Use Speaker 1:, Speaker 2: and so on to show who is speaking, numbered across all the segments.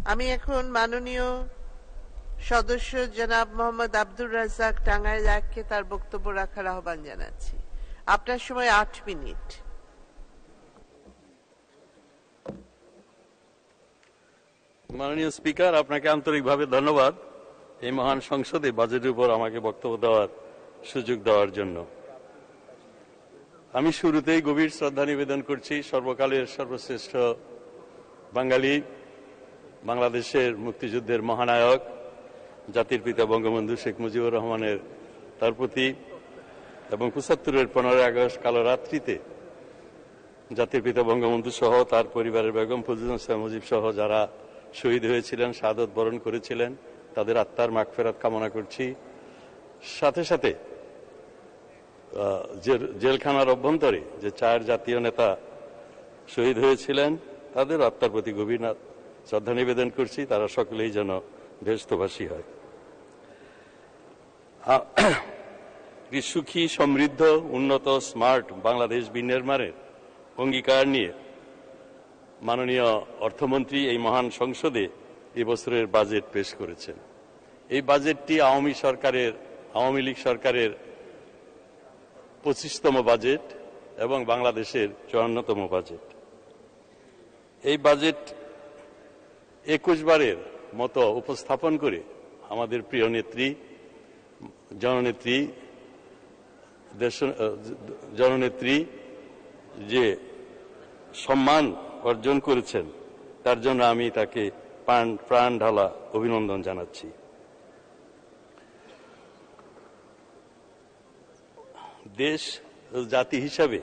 Speaker 1: আমি এখন মাননীয় সদস্য জনাব মোহাম্মদ আব্দুর রাজ্জাক টাঙ্গাইল 1-কে তার বক্তব্য রাখার আহ্বান জানাচ্ছি। আপনার সময় 8 মিনিট।
Speaker 2: মাননীয় স্পিকার, আপনাকে আন্তরিকভাবে ধন্যবাদ এই মহান সংসদে বাজেটের উপর আমাকে বক্তব্য দেওয়ার সুযোগ দেওয়ার জন্য। আমি শুরুতেই গভীর শ্রদ্ধা নিবেদন করছি সর্বকালের সর্বশ্রেষ্ঠ বাঙালি, বাংলাদেশের মুক্তিযুদ্ধের মহানায়ক, জাতির পিতা বঙ্গবন্ধু শেখ মুজিবুর রহমানের তার প্রতি, এবং ৭৫-এর 15ই আগস্ট কালো রাত্রিতে জাতির পিতা বঙ্গবন্ধু সহ তার পরিবারের বেগম ফজিলাতুন্নেসা মুজিব সহ যারা শহীদ হয়েছিলেন, শাহাদত বরণ করেছিলেন, তাদের আত্মার মাগফিরাত কামনা করছি। সাথে সাথে জেলখানার অভ্যন্তরে যে 4 জাতীয় নেতা শহীদ হয়েছিলেন তাদের আত্মার প্রতি গভীর শ্রদ্ধা নিবেদন করছি। তারা সকলেই যেন বেহেশতবাসী হয়। সুখী, সমৃদ্ধ, উন্নত, স্মার্ট বাংলাদেশ বিনির্মাণের অঙ্গীকার নিয়ে মাননীয় অর্থমন্ত্রী এই মহান সংসদে এবছরের বাজেট পেশ করেছেন। এই বাজেটটি আওয়ামী লীগ সরকারের 25তম বাজেট এবং বাংলাদেশের 54তম বাজেট। এই বাজেট 21 বারের মতো উপস্থাপন করে আমাদের প্রিয় নেত্রী, জননেত্রী যে সম্মান অর্জন করেছেন তার জন্য আমি তাকে প্রাণ ঢালা অভিনন্দন জানাচ্ছি। দেশ জাতি হিসাবে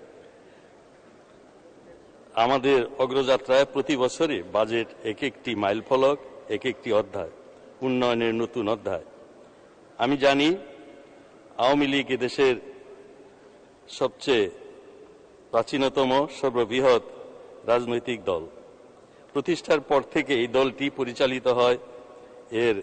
Speaker 2: আমাদের অগ্রযাত্রায় প্রতি বছরে বাজেট এক একটি মাইলফলক, এক একটি অধ্যায়, উন্নয়নের নতুন অধ্যায়। আমি জানি আওয়ামী লীগ এদেশের সবচেয়ে প্রাচীনতম সর্ববৃহৎ রাজনৈতিক দল। প্রতিষ্ঠার পর থেকে এই দলটি পরিচালিত হয় এর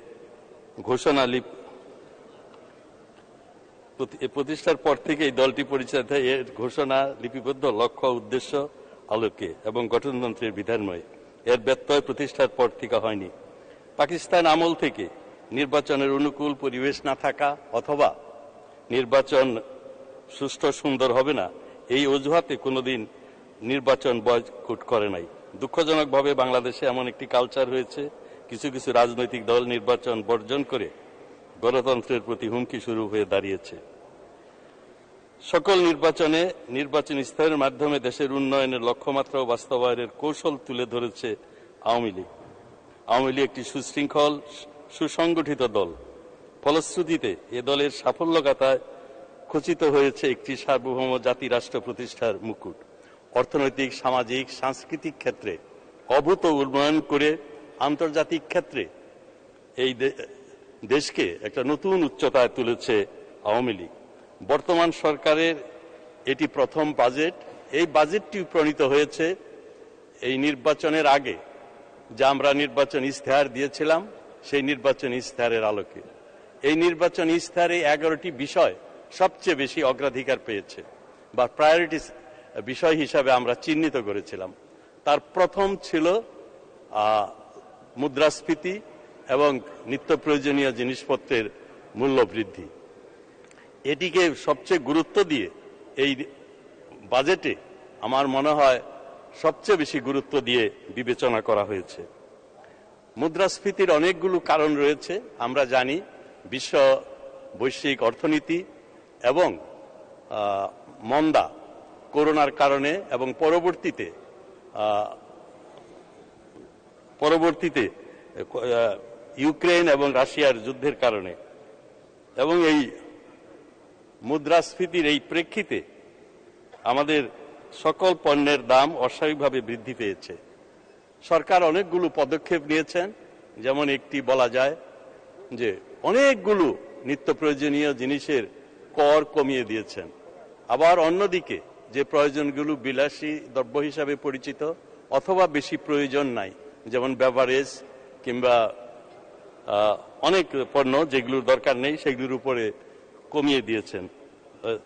Speaker 2: ঘোষণা লিপিবদ্ধ লক্ষ্য উদ্দেশ্য আলোকে এবং গঠনতন্ত্রের বিধানময়। এর ব্যত্যয় প্রতিষ্ঠার পর থেকে হয়নি। পাকিস্তান আমল থেকে নির্বাচনের অনুকূল পরিবেশ না থাকা অথবা নির্বাচন সুষ্ঠু সুন্দর হবে না, এই অজুহাতে কোনোদিন নির্বাচন বয়কট করে নাই। দুঃখজনকভাবে বাংলাদেশে এমন একটি কালচার হয়েছে, কিছু কিছু রাজনৈতিক দল নির্বাচন বর্জন করে গণতন্ত্রের প্রতি হুমকি শুরু হয়ে দাঁড়িয়েছে। সকল নির্বাচন স্তরের মাধ্যমে দেশের উন্নয়নের লক্ষ্যমাত্রা ও বাস্তবায়নের কৌশল তুলে ধরেছে আওয়ামী লীগ। আওয়ামী লীগ একটি সুশৃঙ্খল, সুসংগঠিত দল। ফলশ্রুতিতে এ দলের সাফল্যগাথায় খচিত হয়েছে একটি সার্বভৌম জাতি রাষ্ট্র প্রতিষ্ঠার মুকুট। অর্থনৈতিক, সামাজিক, সাংস্কৃতিক ক্ষেত্রে অভূত উন্নয়ন করে আন্তর্জাতিক ক্ষেত্রে এই দেশকে একটা নতুন উচ্চতায় তুলেছে আওয়ামী লীগ। বর্তমান সরকারের এটি প্রথম বাজেট। এই বাজেটটি প্রণীত হয়েছে এই নির্বাচনের আগে, যা আমরা নির্বাচন ইশতেহার দিয়েছিলাম সেই নির্বাচন ইশতেহারের আলোকে। এই নির্বাচন ইশতেহারে 11টি বিষয় সবচেয়ে বেশি অগ্রাধিকার পেয়েছে বা প্রায়োরিটি বিষয় হিসাবে আমরা চিহ্নিত করেছিলাম। তার প্রথম ছিল মুদ্রাস্ফীতি এবং নিত্য প্রয়োজনীয় জিনিসপত্রের মূল্য বৃদ্ধি। এটিকে সবচেয়ে গুরুত্ব দিয়ে এই বাজেটে আমার মনে হয় সবচেয়ে বেশি গুরুত্ব দিয়ে বিবেচনা করা হয়েছে। মুদ্রাস্ফীতির অনেকগুলো কারণ রয়েছে। আমরা জানি বৈশ্বিক অর্থনীতি এবং মন্দা, করোনার কারণে এবং পরবর্তীতে ইউক্রেন এবং রাশিয়ার যুদ্ধের কারণে, এবং এই মুদ্রাস্ফীতির এই প্রেক্ষিতে আমাদের সকল পণ্যের দাম অস্বাভাবিকভাবে বৃদ্ধি পেয়েছে। সরকার অনেকগুলো পদক্ষেপ নিয়েছেন, যেমন একটি বলা যায় যে অনেকগুলো নিত্য প্রয়োজনীয় জিনিসের কর কমিয়ে দিয়েছেন। আবার অন্যদিকে যে প্রয়োজনগুলো বিলাসী দ্রব্য হিসাবে পরিচিত অথবা বেশি প্রয়োজন নাই, যেমন বেভারেজ কিংবা অনেক পণ্য যেগুলোর দরকার নেই সেগুলোর উপরে কমিয়ে দিয়েছেন,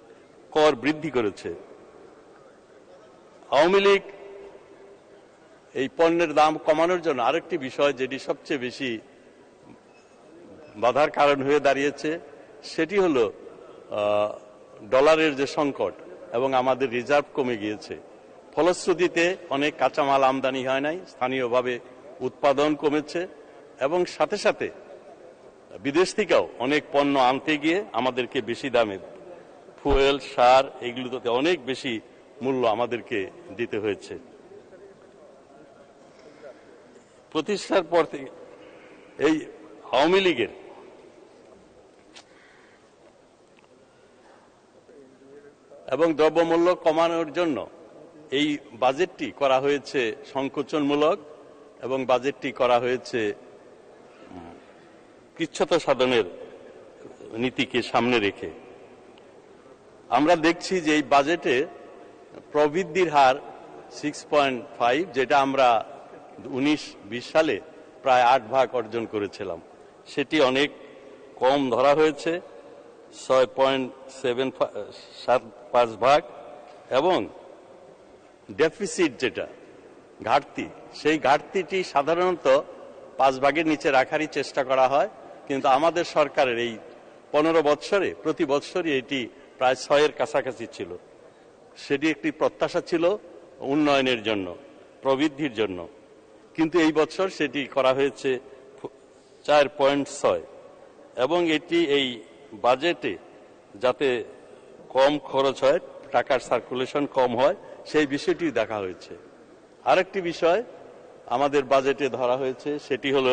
Speaker 2: কর বৃদ্ধি করেছে। আওয়ামী লীগ এই পণ্যের দাম কমানোর জন্য আরেকটি বিষয় যেটি সবচেয়ে বেশি বাধার কারণ হয়ে দাঁড়িয়েছে সেটি হলো ডলারের যে সংকট এবং আমাদের রিজার্ভ কমে গিয়েছে। ফলশ্রুতিতে অনেক কাঁচামাল আমদানি হয় নাই, স্থানীয়ভাবে উৎপাদন কমেছে এবং সাথে সাথে বিদেশ থেকেও অনেক পণ্য আনতে গিয়ে আমাদেরকে বেশি দামে ফুয়েল, সার এগুলোতে অনেক বেশি মূল্য আমাদেরকে দিতে হয়েছে। প্রতিষ্ঠার পর থেকে এই আওয়ামী লীগের এবং দ্রব্যমূল্য কমানোর জন্য এই বাজেটটি করা হয়েছে সংকোচনমূলক এবং বাজেটটি করা হয়েছে কৃচ্ছ্রতা সাধনের নীতিকে সামনে রেখে। আমরা দেখছি যে এই বাজেটে প্রবৃদ্ধির হার 6.5, যেটা আমরা 19-20 সালে প্রায় 8 ভাগ অর্জন করেছিলাম, সেটি অনেক কম ধরা হয়েছে 6.75 ভাগ। এবং ডেফিসিট যেটা ঘাটতি, সেই ঘাটতিটি সাধারণত 5 ভাগের নিচে রাখারই চেষ্টা করা হয়, কিন্তু আমাদের সরকারের এই 15 বৎসরে প্রতি বৎসরই এটি প্রায় 6-এর কাছাকাছি ছিল। সেটি একটি প্রত্যাশা ছিল উন্নয়নের জন্য, প্রবৃদ্ধির জন্য, কিন্তু এই বছর সেটি করা হয়েছে 4.6। এবং এটি এই বাজেটে যাতে কম খরচ হয়, টাকার সার্কুলেশন কম হয়, সেই বিষয়টি দেখা হয়েছে। আরেকটি বিষয় আমাদের বাজেটে ধরা হয়েছে সেটি হলো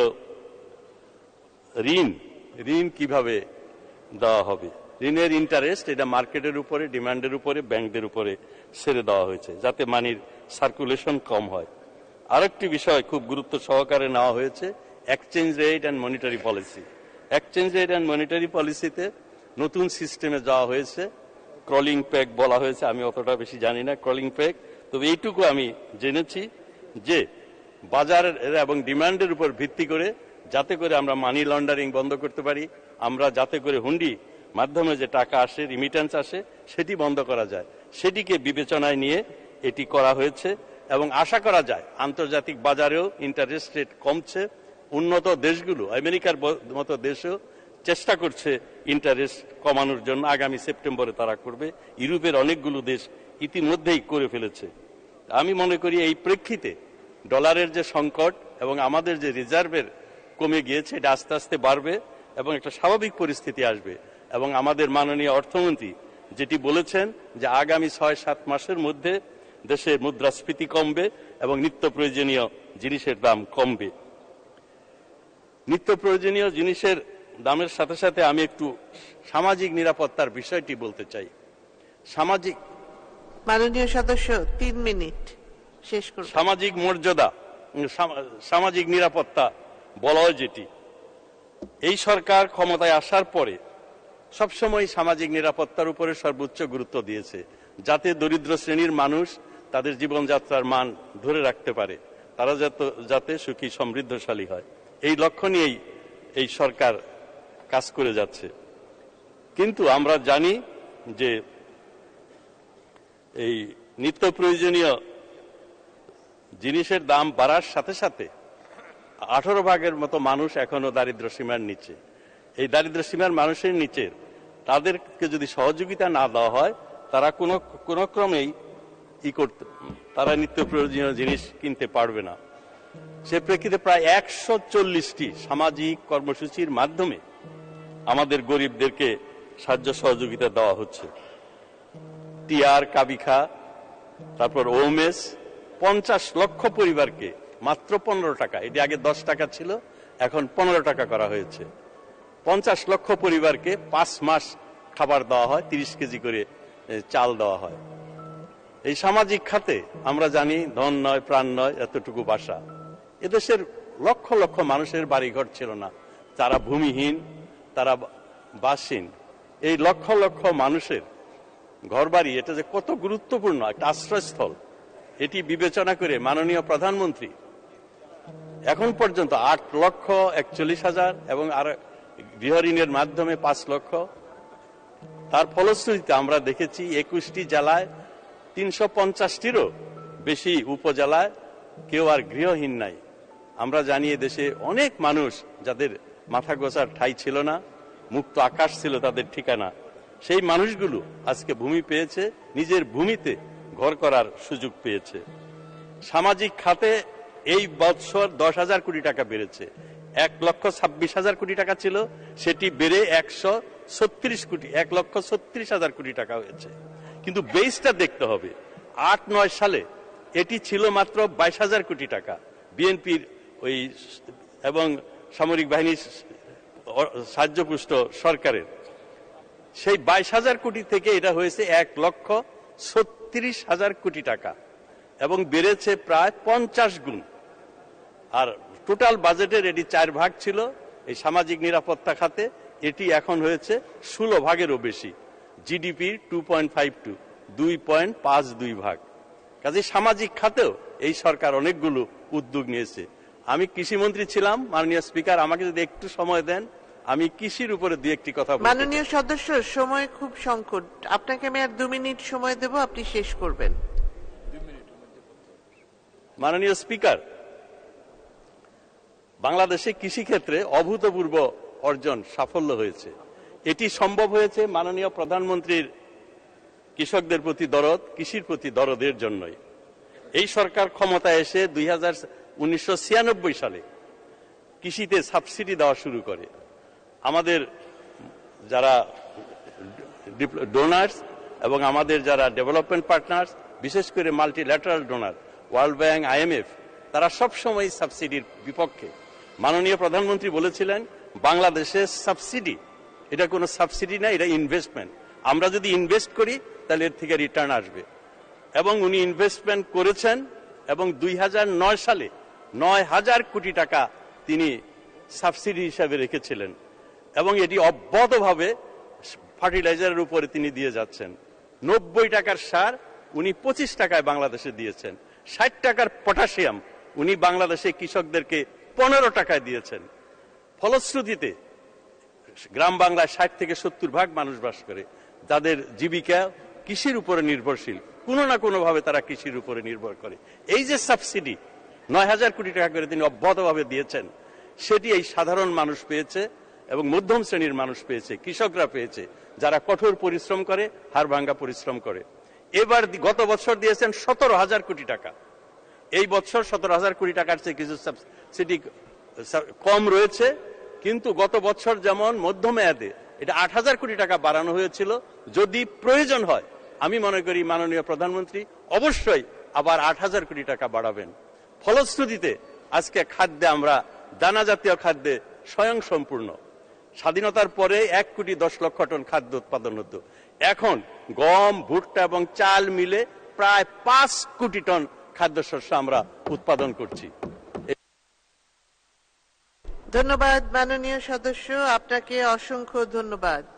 Speaker 2: ঋণ কিভাবে দেওয়া হবে। ঋণের ইন্টারেস্ট এটা মার্কেটের উপরে, ডিমান্ডের উপরে, ব্যাংকদের উপরে ছেড়ে দেওয়া হয়েছে যাতে মানির সার্কুলেশন কম হয়। আরেকটি বিষয় খুব গুরুত্ব সহকারে নেওয়া হয়েছে exchange rate and monetary policy. Exchange rate and monetary পলিসিতে নতুন সিস্টেমে যাওয়া হয়েছে, ক্রলিং পেগ বলা হয়েছে, আমি অতটা বেশি জানি না ক্রলিং পেগ, তবে এইটুকু আমি জেনেছি যে বাজারের এবং ডিমান্ডের উপর ভিত্তি করে যাতে করে আমরা মানি লন্ডারিং বন্ধ করতে পারি, আমরা যাতে করে হুন্ডি মাধ্যমে যে টাকা আসে, রিমিটেন্স আসে, সেটি বন্ধ করা যায়, সেটিকে বিবেচনায় নিয়ে এটি করা হয়েছে। এবং আশা করা যায় আন্তর্জাতিক বাজারেও ইন্টারেস্ট রেট কমছে, উন্নত দেশগুলো আমেরিকার মতো দেশও চেষ্টা করছে ইন্টারেস্ট কমানোর জন্য, আগামী সেপ্টেম্বরে তারা করবে, ইউরোপের অনেকগুলো দেশ ইতিমধ্যেই করে ফেলেছে। আমি মনে করি এই প্রেক্ষিতে ডলারের যে সংকট এবং আমাদের যে রিজার্ভের কমে গিয়েছে এটা আস্তে আস্তে বাড়বে এবং একটা স্বাভাবিক পরিস্থিতি আসবে। এবং আমাদের মাননীয় অর্থমন্ত্রী যেটি বলেছেন যে আগামী 6-7 মাসের মধ্যে দেশের মুদ্রাস্ফীতি কমবে এবং নিত্য প্রয়োজনীয় জিনিসের দাম কমবে। নিত্য প্রয়োজনীয় জিনিসের দামের সাথে সাথে আমি একটু সামাজিক নিরাপত্তার বিষয়টি বলতে চাই।
Speaker 1: মাননীয় সদস্য 3 মিনিট শেষ করুন।
Speaker 2: সামাজিক মর্যাদা, সামাজিক নিরাপত্তা বলা হয় যেটি, এই সরকার ক্ষমতায় আসার পরে সবসময় সামাজিক নিরাপত্তার উপরে সর্বোচ্চ গুরুত্ব দিয়েছে, যাতে দরিদ্র শ্রেণীর মানুষ তাদের জীবনযাত্রার মান ধরে রাখতে পারে, তারা যাতে সুখী সমৃদ্ধশালী হয়, এই লক্ষ্য নিয়েই এই সরকার কাজ করে যাচ্ছে। কিন্তু আমরা জানি যে এই নিত্য প্রয়োজনীয় জিনিসের দাম বাড়ার সাথে সাথে 18 ভাগের মতো মানুষ এখনো দারিদ্র্য সীমার নিচে। এই দারিদ্র্য সীমার মানুষের নিচে তাদেরকে যদি সহযোগিতা না দেওয়া হয়, তারা কোনো ক্রমেই তারা নিত্য প্রয়োজনীয় জিনিস কিনতে পারবে না। সে প্রেক্ষিতে প্রায় 140টি সামাজিক কর্মসূচির মাধ্যমে আমাদের গরিবদেরকে সাহায্য সহযোগিতা দেওয়া হচ্ছে। টিআর, কাবিখা, তারপর ওমেস 50 লক্ষ পরিবারকে মাত্র 15 টাকা, এটি আগে 10 টাকা ছিল, এখন 15 টাকা করা হয়েছে। 50 লক্ষ পরিবারকে 5 মাস খাবার দেওয়া হয়, 30 কেজি করে চাল দেওয়া হয়। এই সামাজিক খাতে আমরা জানি ধন নয় প্রাণ নয় এতটুকু বাসা। এদেশের লক্ষ লক্ষ মানুষের বাড়িঘর ছিল না, তারা ভূমিহীন, তারা বাসহীন। এই লক্ষ লক্ষ মানুষের ঘরবাড়ি, এটা যে কত গুরুত্বপূর্ণ একটা আশ্রয়স্থল, এটি বিবেচনা করে মাননীয় প্রধানমন্ত্রী এখন পর্যন্ত 8,41,000 এবং আর গৃহ ঋণের মাধ্যমে 5 লক্ষ। তার ফলশ্রুতিতে আমরা দেখেছি 21টি জেলায় 350টিরও বেশি উপজেলায় কেউ আর গৃহহীন নাই। আমরা জানি দেশে অনেক মানুষ যাদের মাথা গোছার ঠাঁই ছিল না, মুক্ত আকাশ ছিল তাদের ঠিকানা, সেই মানুষগুলো আজকে ভূমি পেয়েছে, নিজের ভূমিতে ঘর করার সুযোগ পেয়েছে। সামাজিক খাতে এই বছর 10,000 কোটি টাকা বেড়েছে। 1,26,000 কোটি টাকা ছিল, সেটি বেড়ে 1,36,000 কোটি টাকা হয়েছে। কিন্তু বেসটা দেখতে হবে, 8-9 সালে এটি ছিল মাত্র 22,000 কোটি টাকা। বিএনপির ওই এবং সামরিক বাহিনীর সাহায্যপুষ্ট সরকারের সেই 22,000 কোটি থেকে এটা হয়েছে 1,36,000 কোটি টাকা এবং বেড়েছে প্রায় 50 গুণ। আর টোটাল বাজেটের এটি 4 ভাগ ছিল এই সামাজিক নিরাপত্তা খাতে, এটি এখন হয়েছে 16 ভাগেরও বেশি। জিডিপির 2.52 2.52 ভাগ। কাজে সামাজিক খাতেও এই সরকার অনেকগুলো উদ্যোগ নিয়েছে। আমি কৃষিমন্ত্রী ছিলাম, মাননীয় স্পিকার, আমাকে যদি একটু সময় দেন আমি কৃষির উপরে দুই একটি কথা বলতে চাই।
Speaker 1: মাননীয় সদস্য, সময় খুব সংকট, আপনাকে আমি আর 2 মিনিট সময় দেব, আপনি শেষ করবেন।
Speaker 2: মাননীয় স্পিকার, বাংলাদেশে কৃষি ক্ষেত্রে অভূতপূর্ব অর্জন, সাফল্য হয়েছে। এটি সম্ভব হয়েছে মাননীয় প্রধানমন্ত্রীর কৃষকদের প্রতি দরদ, কৃষির প্রতি দরদের জন্যই। এই সরকার ক্ষমতায় এসে 1996 সালে কৃষিতে সাবসিডি দেওয়া শুরু করে। আমাদের যারা ডোনার্স এবং আমাদের যারা ডেভেলপমেন্ট পার্টনার্স, বিশেষ করে multilateral donor, World Bank, IMF, তারা সবসময় সাবসিডির বিপক্ষে। মাননীয় প্রধানমন্ত্রী বলেছিলেন বাংলাদেশের সাবসিডি এটা কোনো সাবসিডি না, এটা ইনভেস্টমেন্ট। আমরা যদি ইনভেস্ট করি তাহলে এর থেকে রিটার্ন আসবে। এবং উনি ইনভেস্টমেন্ট করেছেন এবং 2009 সালে 9,000 কোটি টাকা তিনি সাবসিডি হিসাবে রেখেছিলেন এবং এটি অব্যাহতভাবে ফার্টিলাইজারের উপরে তিনি দিয়ে যাচ্ছেন। 90 টাকার সার উনি 25 টাকায় বাংলাদেশে দিয়েছেন। 60 টাকার পটাশিয়াম উনি বাংলাদেশে কৃষকদেরকে 15 টাকায় দিয়েছেন। ফলশ্রুতিতে গ্রাম বাংলায় 60 থেকে 70 ভাগ মানুষ বাস করে, যাদের জীবিকা কৃষির উপরে নির্ভরশীল, কোনো না কোনো ভাবে তারা কৃষির উপরে নির্ভর করে। এই যে সাবসিডি 9,000 কোটি টাকা করে তিনি অব্যাহতভাবে দিয়েছেন, সেটি এই সাধারণ মানুষ পেয়েছে এবং মধ্যম শ্রেণীর মানুষ পেয়েছে, কৃষকরা পেয়েছে, যারা কঠোর পরিশ্রম করে, হাড়ভাঙ্গা পরিশ্রম করে। এবার গত বছর দিয়েছেন 17,000 কোটি টাকা। এই বছর 17,000 কোটি টাকার চেয়ে কিছু সাবসিডি কম রয়েছে, কিন্তু গত বছর যেমন মধ্যমেয়াদে এটা 8,000 কোটি টাকা বাড়ানো হয়েছিল। যদি প্রয়োজন হয় আমি মনে করি মাননীয় প্রধানমন্ত্রী অবশ্যই আবার 8,000 কোটি টাকা বাড়াবেন। ফলশ্রুতিতে আজকে খাদ্যে আমরা দানা জাতীয় খাদ্যে স্বয়ংসম্পূর্ণ। স্বাধীনতার পরে 1,10,00,000 টন খাদ্য উৎপাদন হতো, এখন গম, ভুট্টা এবং চাল মিলে প্রায় 5 কোটি টন খাদ্যশস্য আমরা উৎপাদন করছি।
Speaker 1: ধন্যবাদ মাননীয় সদস্য, আপনাকে অসংখ্য ধন্যবাদ।